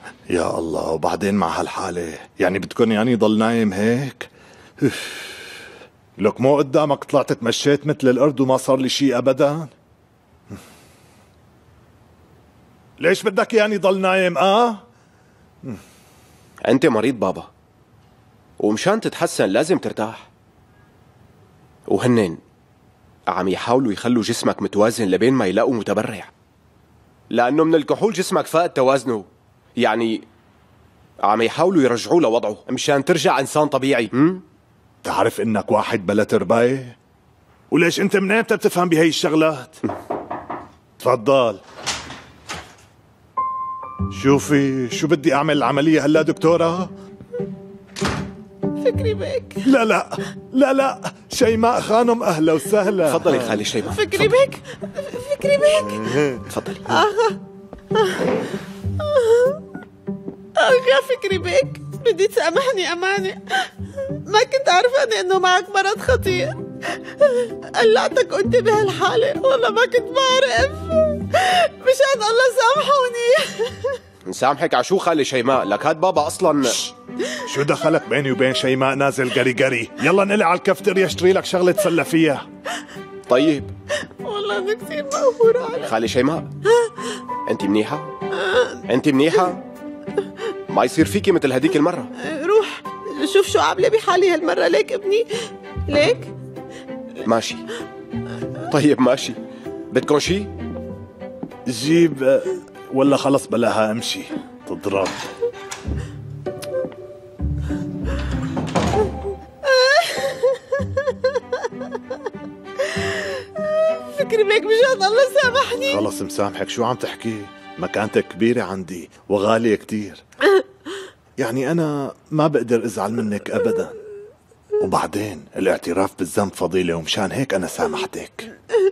يا الله، وبعدين مع هالحالة يعني بدكن يعني ضل نايم هيك؟ لك مو قدامك طلعت تمشيت مثل القرد وما صار لي شيء ابدا؟ ليش بدك يعني ضل نايم؟ انت مريض بابا، ومشان تتحسن لازم ترتاح، وهنن عم يحاولوا يخلوا جسمك متوازن لبين ما يلاقوا متبرع، لأنه من الكحول جسمك فاقد توازنه، يعني عم يحاولوا يرجعوه لوضعه مشان ترجع إنسان طبيعي. تعرف إنك واحد بلا ترباية؟ وليش أنت منين بتفهم بهي الشغلات؟ تفضل. شوفي شو بدي أعمل العملية هلا دكتورة؟ فكري بيك. لا لا لا لا، شيماء خانم أهلا وسهلا. تفضلي خالي شيماء. فكري بيك، فكري بيك. تفضلي. يا فكري بيك، بدي تسامحني أمانة، ما كنت عارفة إنه معك مرض خطير. قلعتك وأنت بهالحالة، والله ما كنت بعرف. مشان الله سامحوني. نسامحك عشو خالي شيماء؟ لك هاد بابا أصلا. شو دخلك بيني وبين شيماء نازل قري قري؟ يلا نقلي على الكافتيريا اشتري لك شغلة تسلى فيها. طيب والله أنا كثير مقهورة عليك. خالي شيماء، أنت منيحة؟ أنت منيحة؟ ما يصير فيكي مثل هديك المرة. روح شوف شو عاملة بحالي هالمرة. ليك ابني ليك. ماشي طيب ماشي. بدكم شي؟ جيب ولا خلص بلاها امشي تضرب. فكري بيك مشان الله سامحني. خلص مسامحك، شو عم تحكي؟ مكانتك كبيرة عندي وغالية كتير، يعني أنا ما بقدر أزعل منك أبدا، وبعدين الاعتراف بالذنب فضيلة، ومشان هيك أنا سامحتك.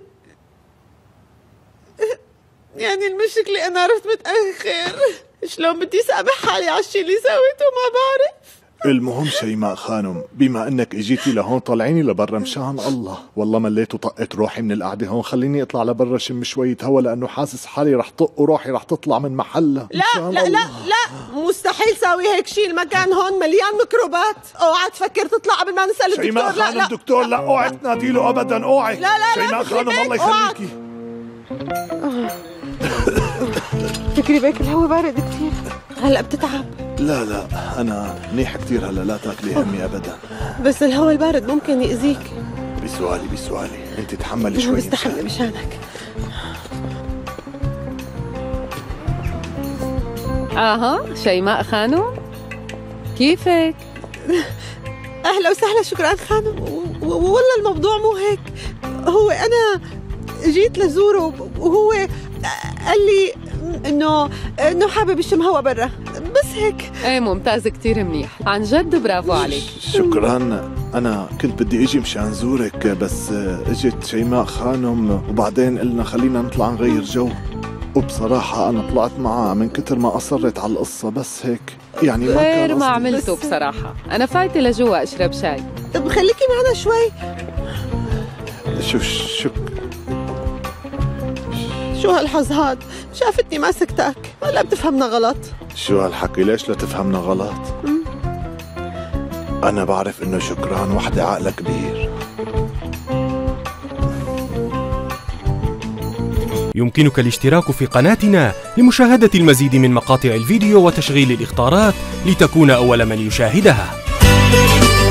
يعني المشكلة أنا عرفت متأخر. شلون بدي سامح حالي على الشي اللي سويته ما بعرف. المهم شيماء خانم، بما انك اجيتي لهون طلعيني لبرا مشان الله. والله مليت وطقت روحي من القعده هون، خليني اطلع لبرا شم شويه هوا، لانه حاسس حالي رح طق وروحي رح تطلع من محلها. لا لا لا لا، مستحيل ساوي هيك شيء. المكان هون مليان ميكروبات، اوعى تفكر تطلع قبل ما نسال الدكتور. شيماء خانم لا دكتور لا، اوعي تنادي له ابدا، اوعي. لا لا لا شيماء خانم الله يخليكي. فكري بيك الهوا بارد كثير، هلا بتتعب. لا لا انا منيح كثير هلا، لا تاكلي همي ابدا، بس الهوا البارد ممكن يأذيك. بسؤالي انت تحملي شوي. بستحمل مشانك. شيماء خانم كيفك؟ اهلا وسهلا. شكرا خانم. والله الموضوع مو هيك. هو انا جيت لزوره وهو قال لي انه حابب يشم هوا برا، بس هيك. ايه ممتاز، كتير منيح عن جد، برافو عليك. شكرا. انا كنت بدي اجي مشان زورك، بس اجت شيماء خانم وبعدين قلنا خلينا نطلع نغير جو، وبصراحة أنا طلعت معها من كتر ما أصرت على القصة، بس هيك يعني ما كان خير ما عملته بصراحة. أنا فايتة لجوا أشرب شاي. طب خليكي معنا شوي. شو هالحظ هاد؟ شافتني ما سكتك ولا بتفهمنا غلط؟ شو هالحكي؟ ليش لا تفهمنا غلط؟ أنا بعرف إنه شكران وحدة عقلها كبير. يمكنك الاشتراك في قناتنا لمشاهدة المزيد من مقاطع الفيديو وتشغيل الإخطارات لتكون أول من يشاهدها.